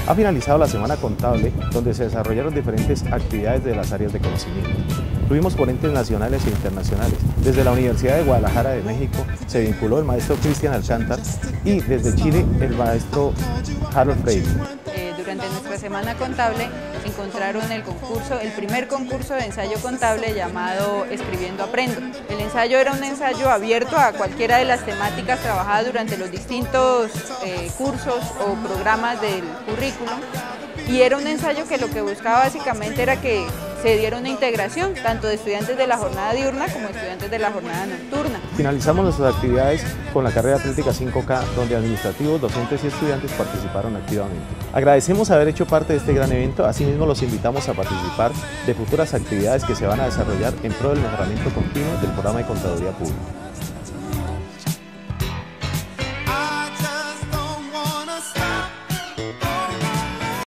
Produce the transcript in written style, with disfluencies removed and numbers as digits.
Ha finalizado la semana contable, donde se desarrollaron diferentes actividades de las áreas de conocimiento. Tuvimos ponentes nacionales e internacionales. Desde la Universidad de Guadalajara de México se vinculó el maestro Cristian Alcántar y desde Chile el maestro Harold Freire. Durante nuestra semana contable encontraron el primer concurso de ensayo contable llamado Escribiendo Aprendo. El ensayo era un ensayo abierto a cualquiera de las temáticas trabajadas durante los distintos cursos o programas del currículum, y era un ensayo que lo que buscaba básicamente era que se diera una integración tanto de estudiantes de la jornada diurna como estudiantes de la jornada nocturna. Finalizamos nuestras actividades con la carrera atlética 5K, donde administrativos, docentes y estudiantes participaron activamente. Agradecemos haber hecho parte de este gran evento, asimismo los invitamos a participar de futuras actividades que se van a desarrollar en pro del mejoramiento continuo del programa de Contaduría Pública.